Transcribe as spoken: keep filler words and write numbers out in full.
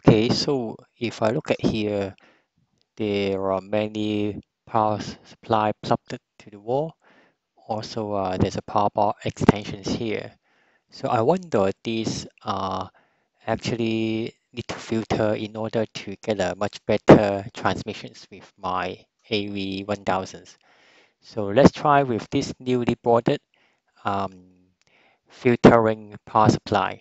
Okay, so if I look at here, there are many power supply plugged to the wall. Also, uh, there's a power bar extensions here. So I wonder these are actually need to filter in order to get a much better transmissions with my A V one thousands. So let's try with this newly boarded um, filtering power supply.